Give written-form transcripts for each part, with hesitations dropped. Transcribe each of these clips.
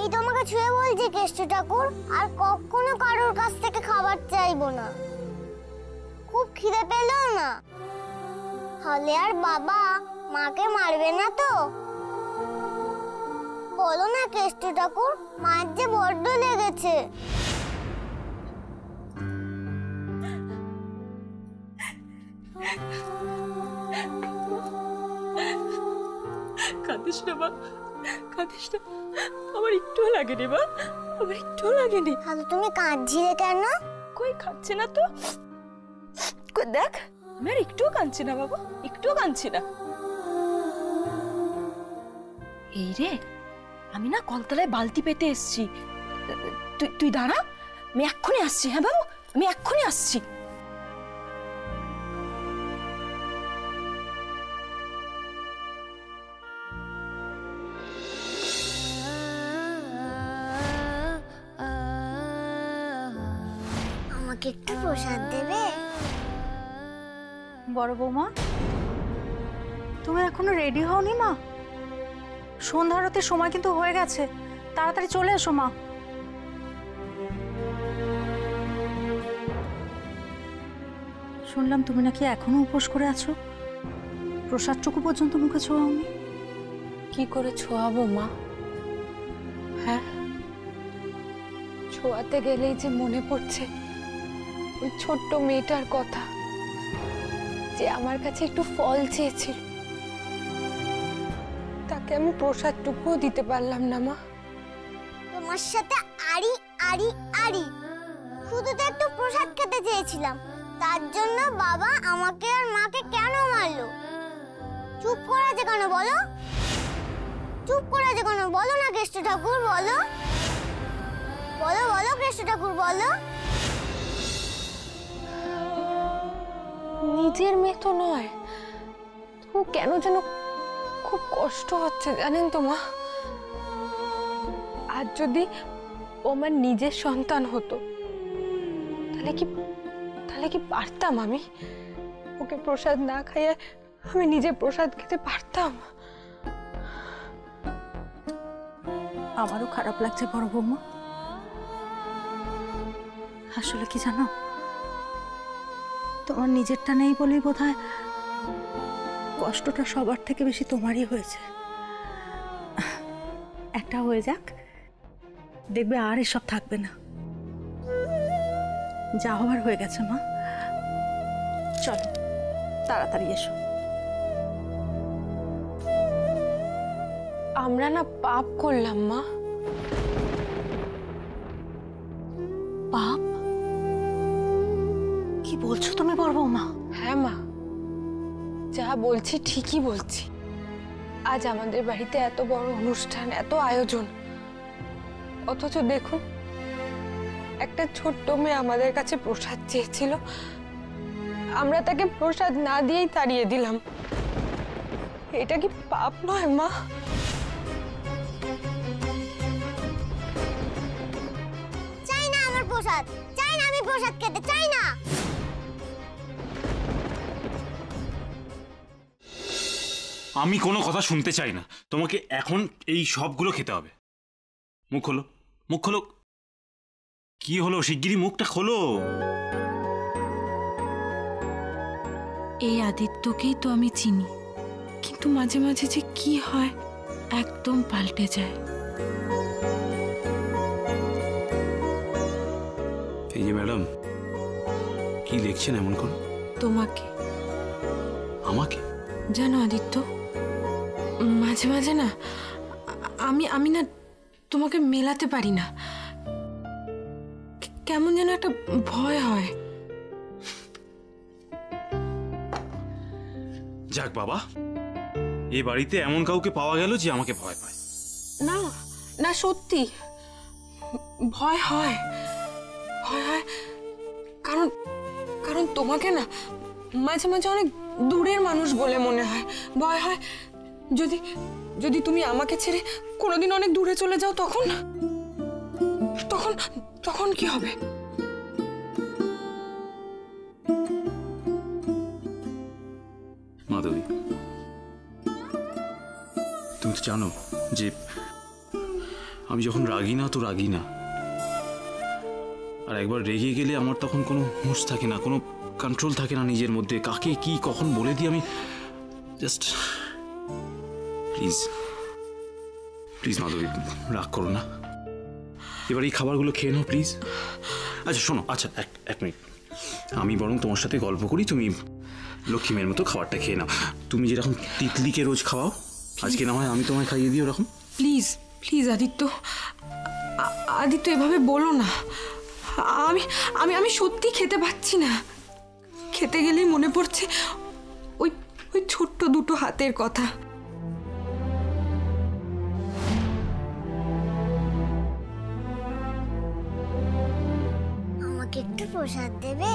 তোমাকে ছুঁয়ে বলছি কেষ্ট ঠাকুর, আর কখনো কারোর কাছ থেকে খাবার চাইবো না। খুব খিদে পেল না হলে আর বাবা মাকে মারবে না তো? বলো না কেষ্ট ঠাকুর, মায়ের যে বড্ড লেগেছে। কাঁদিস না মা, কাঁদিস না, আমার একটুও লাগেনি মা, আমার একটুও লাগেনি। তাহলে তুমি কাঁদছিলে কেন? কই খাচ্ছে না তো, কই দেখ, আমি আর একটুও কাঁদছি না বাবা, একটুও কাঁদছি না। এই রে, আমি না কলতলায় বালতি পেতে এসছি, তুই দাঁড়া, আমি এক্ষুনি আসছি। হ্যাঁ বাবু, আমি এক্ষুনি আসছি। আমাকে একটু প্রসাদ দেবে? বড় বৌমা, তুমি এখনো রেডি হওনি মা? সন্ধ্যা আরতির সময় কিন্তু হয়ে গেছে, তাড়াতাড়ি চলে এসো মা। শুনলাম তুমি নাকি এখনো উপোস করে আছো, প্রসাদটুকু পর্যন্ত মুখে ছোঁয়াওনি। কি করে ছোঁয়াবো মা? হ্যাঁ, ছোঁয়াতে গেলেই যে মনে পড়ছে ওই ছোট্ট মেয়েটার কথা, যে আমার কাছে একটু ফল চেয়েছিল, তাকে আমি প্রসাদটুকুও দিতে পারলাম না মা। তোমার সাথে আড়ি আড়ি আড়ি, শুধু তো একটু প্রসাদ খেতে চেয়েছিলাম, তার জন্য বাবা আমাকে আর মাকে কেন মারলো? চুপ করে আছে কেন বলো? চুপ করে আছে কেন বলো না কেষ্ট ঠাকুর, বলো বলো বলো কেষ্ট ঠাকুর বলো। নিজের মেয়ে তো নয়, তো কেন যেন খুব কষ্ট হচ্ছে জানেন তো মা। আর যদি ও আমার নিজের সন্তান হতো, তাহলে কি পারতাম আমি ওকে প্রসাদ না খাইয়ে আমি নিজে প্রসাদ খেতে পারতাম? আমারও খারাপ লাগছে বড় বৌমা। আসলে কি জানো, তোমার নিজেরটা নেই বলেই বোধহয় কষ্টটা সবার থেকে বেশি তোমারই হয়েছে। একটা হয়ে যাক, দেখবে আর এসব থাকবে না। যা হবার হয়ে গেছে মা, চলো তাড়াতাড়ি এসো। আমরা না পাপ করলাম মা। পাপ? কি বলছো তুমি বড় বৌমা? হ্যাঁ মা, যা বলছি ঠিকই বলছি। আজ আমাদের বাড়িতে এত বড় অনুষ্ঠান, এত আয়োজন, অথচ দেখুন একটা ছোট্ট মেয়ে আমাদের কাছে প্রসাদ চেয়েছিল, আমরা তাকে প্রসাদ না দিয়েই তাড়িয়ে দিলাম। এটা কি পাপ নয় মা? চাই না আমার প্রসাদ, চাই না, আমি প্রসাদ খেতে চাই না। আমি কোনো কথা শুনতে চাই না, তোমাকে এখন এই সবগুলো খেতে হবে। মুখ খোলো, মুখ খোলো। কি হলো, শিগগিরই মুখটা খোলো। এই আদিত্যকেই তো আমি চিনি, কিন্তু মাঝে মাঝে যে কি হয় একদম পাল্টে যায়। এই যে ম্যাডাম, কি লিখছেন এমন করে? তোমাকে। আমাকে? জানো আদিত্য, মাঝে মাঝে না আমি না তোমাকে মেলাতে পারি না, কেমন যেন একটা ভয় হয়। যাক বাবা, এই বাড়িতে এমন কাউকে পাওয়া গেল যে আমাকে ভয় পায়। না না, সত্যি ভয় হয়, ভয় হয়, কারণ কারণ তোমাকে না মাঝে মাঝে অনেক দূরের মানুষ বলে মনে হয়। ভয় হয় যদি যদি তুমি আমাকে ছেড়ে কোনোদিন অনেক দূরে চলে যাও, তখন তখন তখন কি হবে? মাধবী, তুমি তো জানো যে আমি যখন রাগি না তো রাগি না, আর একবার রেগে গেলে আমার তখন কোনো হুঁশ থাকে না, কোনো কন্ট্রোল থাকে না নিজের মধ্যে। কাকে কি কখন বলে দিই আমি। জাস্ট প্লিজ প্লিজ মাধবী, রাগ করো না, এবার এই খাবারগুলো খেয়ে নাও প্লিজ। আচ্ছা শোনো, আচ্ছা এক মিনিট, আমি বরং তোমার সাথে গল্প করি, তুমি লক্ষ্মী মেয়ের মতো খাবারটা খেয়ে নাও। তুমি যেরকম তিতলিকে রোজ খাওয়াও, আজকে না হয় আমি তোমায় খাইয়ে দিই ওরকম। প্লিজ প্লিজ আদিত্য, আদিত্য এভাবে বলো না। আমি আমি আমি সত্যি খেতে পাচ্ছি না। খেতে গেলেই মনে পড়ছে ওই ওই ছোট্ট দুটো হাতের কথা। আমাকে একটু প্রসাদ দেবে?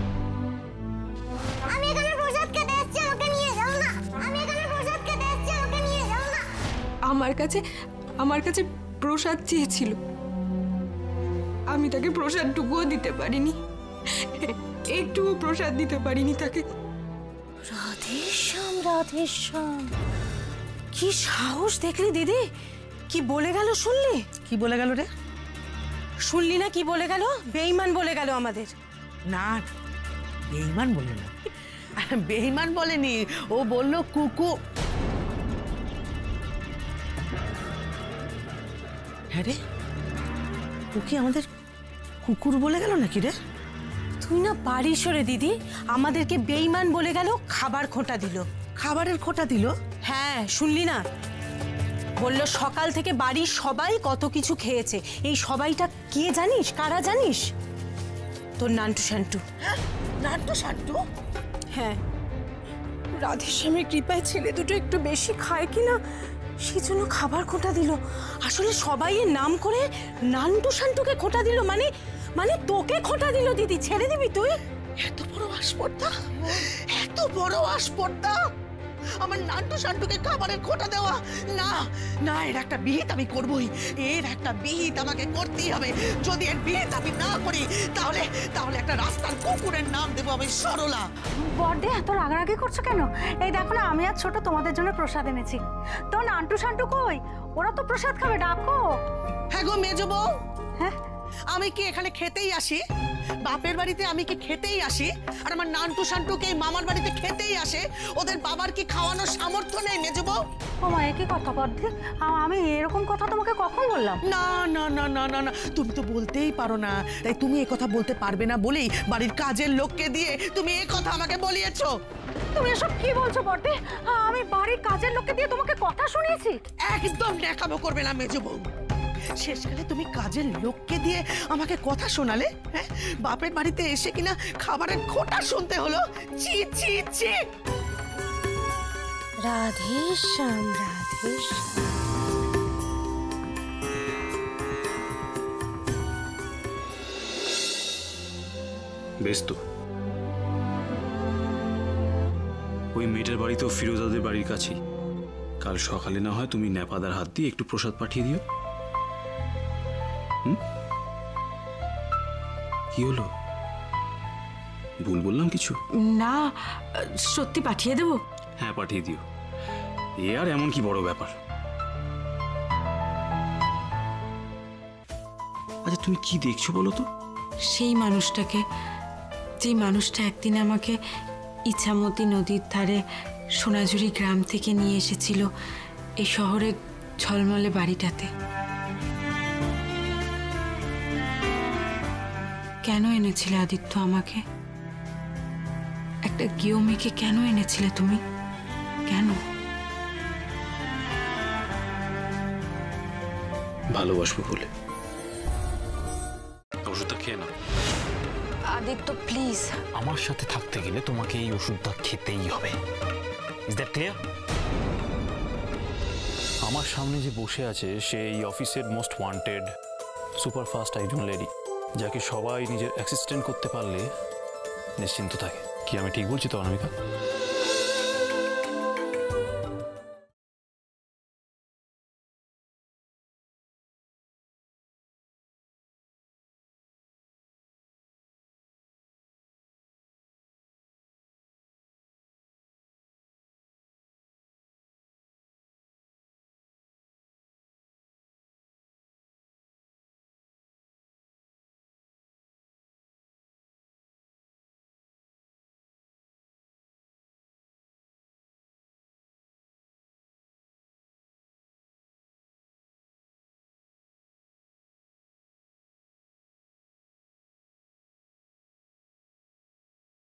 আমি এখানে প্রসাদ খেতে এসেছি, আমাকে নিয়ে যাও না। আমি এখানে প্রসাদ খেতে এসেছি, আমাকে নিয়ে যাও না। আমার কাছে প্রসাদ চেয়েছিল, আমি তাকে প্রসাদটুকুও দিতে পারিনি, একটুও প্রসাদ দিতে পারিনি তাকে। রাধেশ্যাম রাধেশ্যাম, কি সাহস দেখলি দিদি? কি বলে গেল শুনলি? কি বলে গেল রে? শুনলি না কি বলে গেল? বেঈমান বলে গেল আমাদের। না, বেঈমান বললো না, বেঈমান বলেনি, ও বললো কুকু। হ্যাঁ রে, কুকি আমাদের কুকুর বলে গেল নাকি রে? তুই না পারিস রে দিদি, আমাদেরকে বেঈমান বলে গেল, খাবার খোঁটা দিল। খাবারের খোঁটা দিল? হ্যাঁ, শুনলি না? বলল সকাল থেকে বাড়ির সবাই কত কিছু খেয়েছে। এই সবাইটা কে জানিস? কারা জানিস? তোর নান্টু শান্টু। নান্টু শান্টু? হ্যাঁ, রাধেশ্যামের কৃপায় ছেলে দুটো একটু বেশি খায় কিনা সেই জন্য খাবার খোঁটা দিল। আসলে সবাই এর নাম করে নান্টু শান্টুকে খোঁটা দিল, মানে মানে তোকে খোঁটা দিল। দিদি, ছেড়ে দিবি তুই? এত বড় আসপর্দা, এত বড় আসপর্দা, আমার নান্টু শান্টুকে খাবারের খোঁটা দেওয়া। না না, এর একটা বিহিত আমি করবই, এর একটা বিহিত আমাকে করতেই হবে। যদি এর বিহিত আমি না করি তাহলে তাহলে একটা রাস্তার কুকুরের নাম দেবো আমি সরলা। বড়দে, এত রাগারাগি করছো কেন? এই দেখো না, আমি আর ছোট তোমাদের জন্য প্রসাদ এনেছি। তো নান্টু শান্টু কই? ওরা তো প্রসাদ খাবে, ডাকো। হ্যাঁ গো মেজো বউ, হ্যাঁ, আমি কি এখানে খেতেই আসি? বাপের বাড়িতে আমি কি খেতেই আসি? আর আমার নান্টু শান্টুকে মামার বাড়িতে খেতেই আসে? ওদের বাবার কি খাওয়ানোর সামর্থ্য নেই মেজো বউ? ও মা, একই কথা বড়দে, আমি এরকম কথা তোমাকে কখন বললাম? না না না না না না, তুমি তো বলতেই পারো না, তাই তুমি এই কথা বলতে পারবে না বলেই বাড়ির কাজের লোককে দিয়ে তুমি এই কথা আমাকে বলিয়েছো। তুমি এসব কি বলছো বড়দে? আমি বাড়ির কাজের লোককে দিয়ে তোমাকে কথা শুনিয়েছি? একদম ন্যাকামো করবে না মেজো বউ। শেষকালে তুমি কাজের লোককে দিয়ে আমাকে কথা শোনালে, হ্যাঁ? বাপের বাড়িতে এসে কিনা খাবারের খোঁটা শুনতে হলো। ছি ছি ছি। রাধেশ্যাম রাধেশ্যাম। বেশ তো, ওই মেয়েটার বাড়িতেও ফিরোজাদের বাড়ির কাছেই। কাল সকালে না হয় তুমি নেপাদার হাত দিয়ে একটু প্রসাদ পাঠিয়ে দিও। কি হলো? ভুল বললাম কিছু? না, সত্যি পাঠিয়ে দেবো। হ্যাঁ, পাঠিয়ে দিও। এ আর এমন কি বড় ব্যাপার? আচ্ছা, তুমি কি দেখছো বলো তো? সেই মানুষটাকে, যে মানুষটা একদিন আমাকে ইছামতি নদীর ধারে সোনাঝুরি গ্রাম থেকে নিয়ে এসেছিল এই শহরের ঝলমলে বাড়িটাতে। কেন এনেছিলে আদিত্য আমাকে? একটা গেঁয়ো মেয়েকে কেন এনেছিলে তুমি? কেন? ভালোবাসবো বলে। ওষুধটা খেয়ে নাও। আদিত্য প্লিজ, আমার সাথে থাকতে গেলে তোমাকে এই ওষুধটা খেতেই হবে। Is that clear? আমার সামনে যে বসে আছে সে এই অফিসের মোস্ট ওয়ান্টেড সুপারফাস্ট একজন লেডি, যাকে সবাই নিজের অ্যাসিস্ট্যান্ট করতে পারলে নিশ্চিন্ত থাকে। কি আমি ঠিক বলছি তো অনামিকা?